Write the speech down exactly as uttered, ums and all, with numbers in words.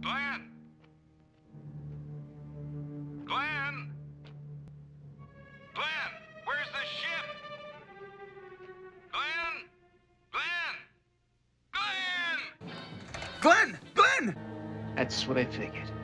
Glenn! Glenn! Glenn! Where's the ship? Glenn! Glenn! Glenn! Glenn! Glenn! That's what I figured.